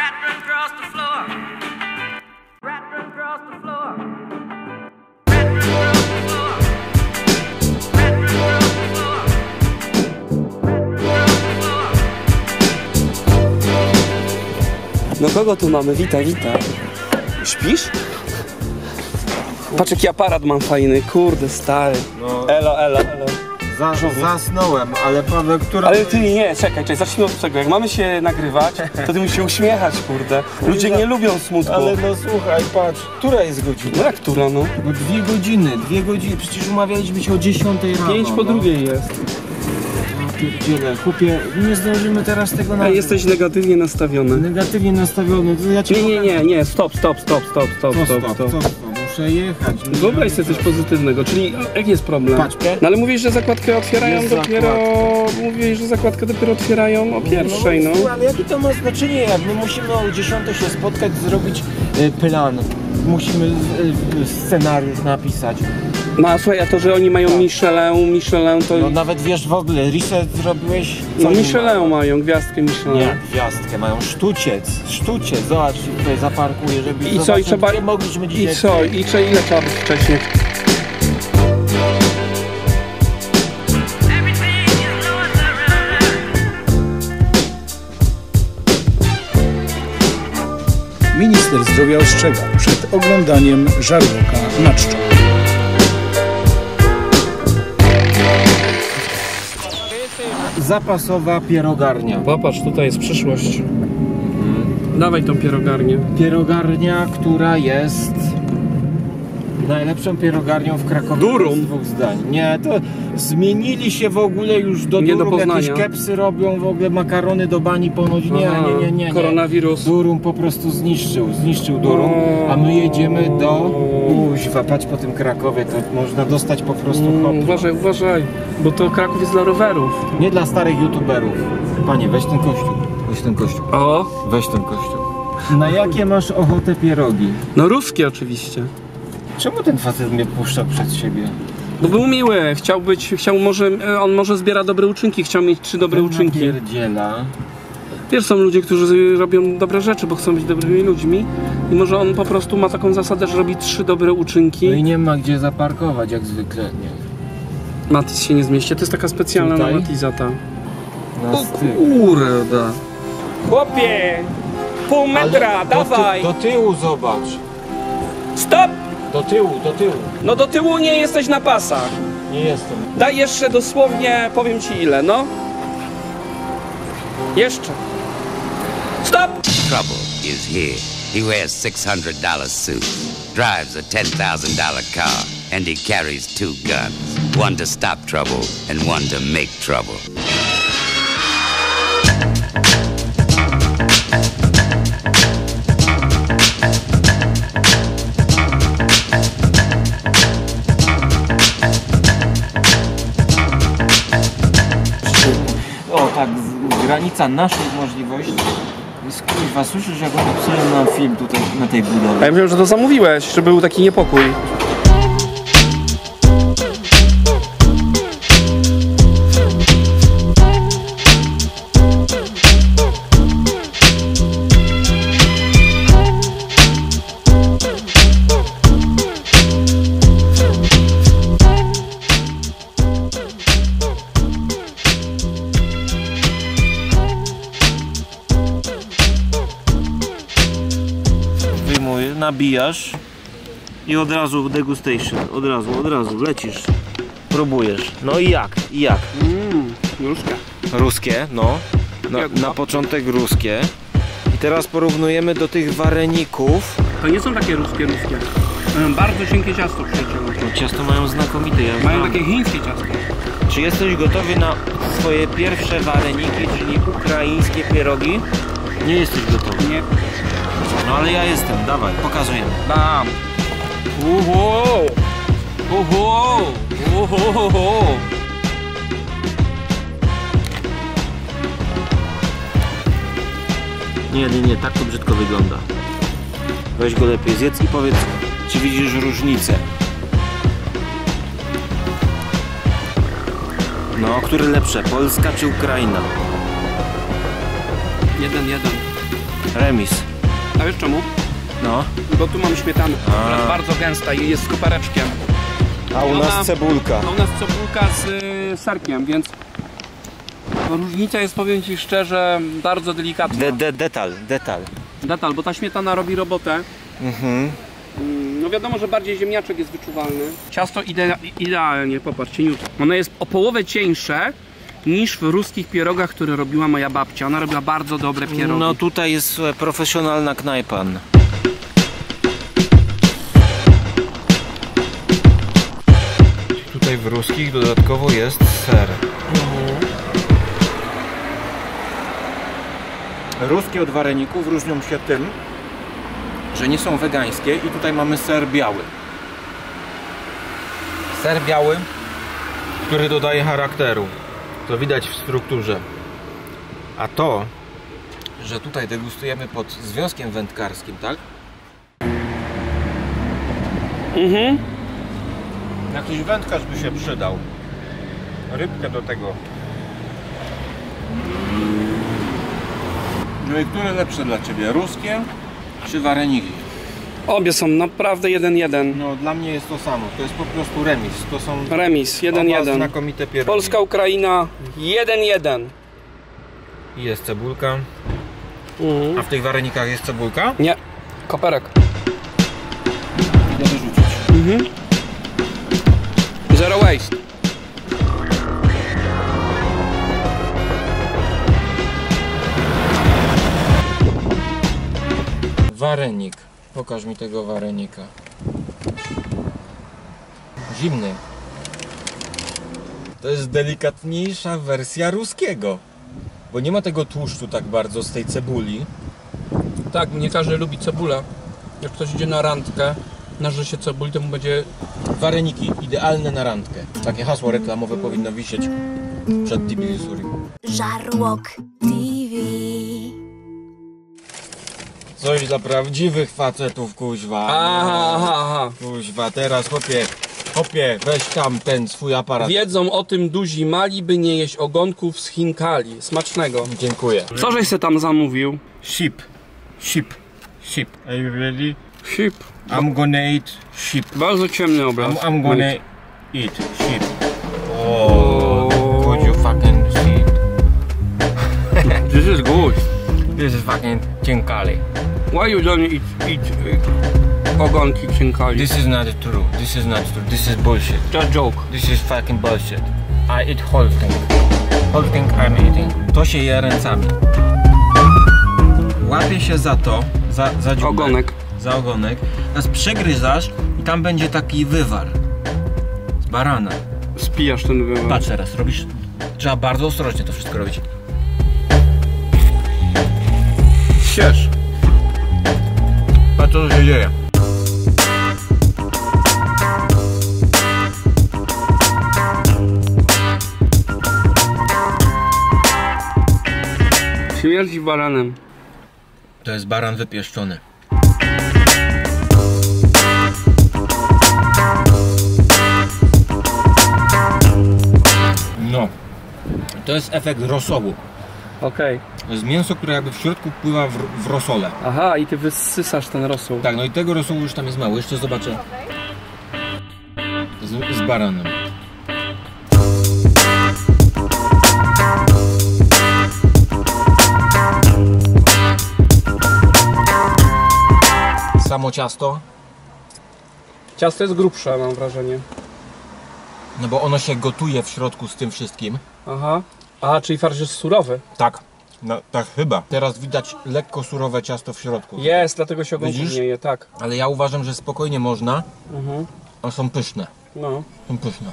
No kogo tu mamy? Witaj, witaj. Śpisz? Patrz jaki aparat mam fajny, kurde stary. No. Elo. Zasnąłem, ale Paweł, która... Ale ty nie, czekaj, zacznijmy od czego. Jak mamy się nagrywać, to ty musisz się uśmiechać, kurde. Ludzie nie lubią smutku. Ale no słuchaj, patrz, która jest godzina? No jak która, no? No 2 godziny, przecież umawialiśmy się o 10 rano. 5 po drugiej jest. No pierdziele, chłopie, nie zdążymy teraz tego na... Jesteś negatywnie nastawiony. Negatywnie nastawiony, to ja cię... Nie, stop. Muszę jechać. Wyobraź sobie coś pozytywnego, czyli jaki jest problem? Patrz, no ale mówisz, że zakładkę otwierają jest dopiero... Mówisz, że zakładkę dopiero otwierają o pierwszej, no. Ale jakie to ma znaczenie, jak my musimy o 10 się spotkać, zrobić plan. Musimy scenariusz napisać. No a słuchaj, a to, że oni mają tak. Michelin to... No nawet wiesz w ogóle, reset zrobiłeś... No Michelin mają, gwiazdkę Michelin. Nie, gwiazdkę, mają sztuciec, zobacz, tutaj zaparkuję, żeby... I co, i trzeba... mogliśmy dzisiaj... Ile trzeba być wcześniej? Minister zdrowia ostrzega przed oglądaniem żarłoka na czczo. Zapasowa pierogarnia. Popatrz, tutaj jest przyszłość. Dawaj tą pierogarnię. Pierogarnia, która jest najlepszą pierogarnią w Krakowie. Durum. Z 2 zdań. Nie, to zmienili się w ogóle już do nie Durum, do Poznania. Jakieś kepsy robią, w ogóle makarony do bani ponoć. Nie. Koronawirus. Durum po prostu zniszczył Durum, a my jedziemy do... Kuźwa, patrz po tym Krakowie, to można dostać po prostu hop. Uważaj, bo to Kraków jest dla rowerów. Nie dla starych youtuberów. Panie, weź ten kościół. O! Weź ten kościół. Na jakie masz ochotę pierogi? No ruskie oczywiście. Czemu ten facet mnie puszcza przed siebie? Bo był miły, on może zbiera dobre uczynki, chciał mieć 3 dobre uczynki. Pierdziela. Wiesz, są ludzie, którzy robią dobre rzeczy, bo chcą być dobrymi ludźmi i może on po prostu ma taką zasadę, że robi 3 dobre uczynki. No i nie ma gdzie zaparkować, jak zwykle, nie. Matiz się nie zmieści, to jest taka specjalna tutaj? na Matiza ta. O kurde. Chłopie! Pół metra, dawaj! Do tyłu zobacz. Stop! Do tyłu. No do tyłu nie jesteś na pasach. Nie jestem. Daj jeszcze dosłownie, powiem ci ile, no. Jeszcze. Stop! Trouble is here. He wears $600 suit, drives a $10,000 car, and he carries 2 guns. One to stop trouble and one to make trouble. O tak, granica naszych możliwości. Jest kuźwa, słyszysz jak opisują nam film tutaj na tej budowie? A ja wiem, że to zamówiłeś, że był taki niepokój. Nabijasz i od razu degustation, od razu lecisz, próbujesz. No i jak? Ruskie, no. Na początek ruskie. I teraz porównujemy do tych wareników. To nie są takie ruskie. Bardzo cienkie ciasto przyjacielu. No, ciasto mają znakomite. Mają takie chińskie ciasto. Czy jesteś gotowy na swoje pierwsze wareniki, czyli ukraińskie pierogi? Nie jesteś gotowy? Nie. No ale ja jestem, dawaj, pokazujemy. Bam! Nie, tak to brzydko wygląda. Weź go lepiej zjedz i powiedz, czy widzisz różnicę. No, które lepsze, Polska czy Ukraina? 1-1. Remis. A wiesz czemu? No. Bo tu mam śmietanę, która jest bardzo gęsta i jest z kopereczkiem. A u nas cebulka. A u nas cebulka z serkiem, więc różnica jest, powiem Ci szczerze, bardzo delikatna. Detal. Bo ta śmietana robi robotę. No wiadomo, że bardziej ziemniaczek jest wyczuwalny. Ciasto idealnie, popatrz, cieniutko. Ono jest o połowę cieńsze niż w ruskich pierogach, które robiła moja babcia. Ona robiła bardzo dobre pierogi. No tutaj jest profesjonalna knajpa. Tutaj w ruskich dodatkowo jest ser. Ruskie od wareników różnią się tym, że nie są wegańskie i tutaj mamy ser biały. Ser biały, który dodaje charakteru. To widać w strukturze. A to, że tutaj degustujemy pod związkiem wędkarskim, tak? Jakiś wędkarz by się przydał. Rybkę do tego. No i które lepsze dla Ciebie? Ruskie czy wareniki? Obie są naprawdę 1-1. No dla mnie jest to samo. To jest po prostu remis. To są Remis, oba 1-1. znakomite pierogi. Polska, Ukraina, 1-1. I jest cebulka. A w tych warenikach jest cebulka? Nie, koperek. Mogę rzucić. Zero waste. Warenik. Pokaż mi tego warenika. Zimny. To jest delikatniejsza wersja ruskiego. Bo nie ma tego tłuszczu tak bardzo z tej cebuli. Tak, nie każdy lubi cebulę. Jak ktoś idzie na randkę, naży się cebuli, to mu będzie... Wareniki, idealne na randkę. Takie hasło reklamowe powinno wisieć przed Tbilisi. Żarłok TV. Coś dla prawdziwych facetów, kuźwa. Aha. Kuźwa, teraz hopie, weź tam ten swój aparat. Wiedzą o tym duzi mali, by nie jeść ogonków z Chinkali. Smacznego. Dziękuję. Co żeś se tam zamówił? Sheep. Are you ready? Sheep. I'm gonna eat sheep. Bardzo ciemny obraz. I'm gonna eat sheep. Oh, could you fucking see it? This is good. This is fucking Chinkali. Why you don't eat ogonki Chinkali? This is not true. This is bullshit. Just joke. This is fucking bullshit. I eat whole thing. Whole thing I'm eating. To się je ręcami. Łapie się za to, za dziubek, Ogonek. za ogonek. Teraz przegryzasz i tam będzie taki wywar z barana. Spijasz ten wywar. Patrz teraz, robisz. Trzeba bardzo ostrożnie to wszystko robić. Siesz. Patrz co się dzieje. Śmierdzi baranem. To jest baran wypieszczony. No. To jest efekt rosołu. Okej. To jest mięso, które jakby w środku pływa w rosole. Aha, i ty wysysasz ten rosół. Tak, no i tego rosołu już tam jest mało. Jeszcze zobaczę z baranem. Samo ciasto, Ciasto jest grubsze, mam wrażenie. no bo ono się gotuje w środku z tym wszystkim. Aha. Aha, czyli farsz jest surowy. Tak, no, tak chyba. Teraz widać lekko surowe ciasto w środku. Jest, dlatego się ogonków Widzisz? nie je, tak. Ale ja uważam, że spokojnie można. One są pyszne. No. Są pyszne.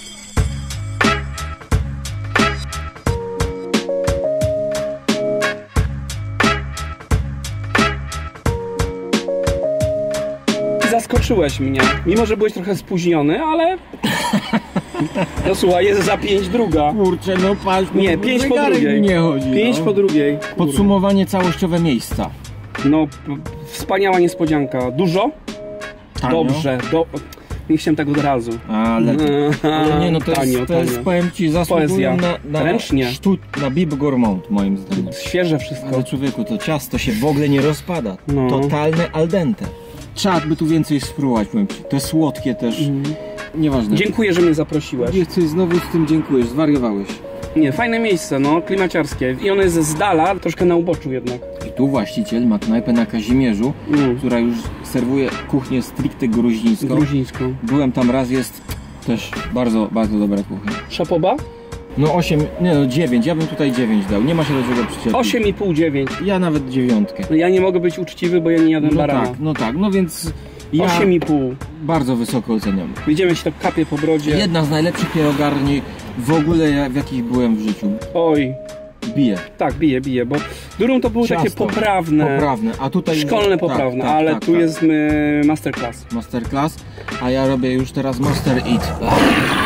Zaskoczyłeś mnie. Mimo, że byłeś trochę spóźniony, ale... No słuchaj, jest za 5 druga. Kurczę, no patrz, Nie, 5 po drugiej. nie chodzi. 5 po drugiej. Podsumowanie całościowe miejsca. No, wspaniała niespodzianka. Dużo? Tanio. Dobrze. Nie chciałem tak od razu. Ale nie, no to jest, powiem ci, zasługują na ręcznie. Na Bib Gourmand, moim zdaniem. Świeże wszystko. Ale człowieku, to ciasto się w ogóle nie rozpada. Totalne al dente. Trzeba by tu więcej spróbować, powiem ci. To słodkie też. Nieważne. Dziękuję, że mnie zaprosiłeś. Nie chcę, znowu z tym dziękujesz, zwariowałeś. Nie, fajne miejsce, no, klimaciarskie. I ono jest z dala, troszkę na uboczu jednak. I tu właściciel ma knajpę na Kazimierzu, która już serwuje kuchnię stricte gruzińską. Byłem tam raz, jest też bardzo, bardzo dobra kuchnia. Szapoba? No 8, nie no 9, ja bym tutaj 9 dał, nie ma się do czego przyczepić. 8,5, 9. Ja nawet 9. No ja nie mogę być uczciwy, bo ja nie jadłem barana. No więc ja 8,5. bardzo wysoko oceniam. Widzimy się tak kapie po brodzie. Jedna z najlepszych pierogarni w ogóle, w jakich byłem w życiu. Oj. Bije. Tak, bije, bo Durum to były takie poprawne, a tutaj szkolne poprawne, ale tu jest masterclass. Masterclass, a ja robię już teraz Master Eat.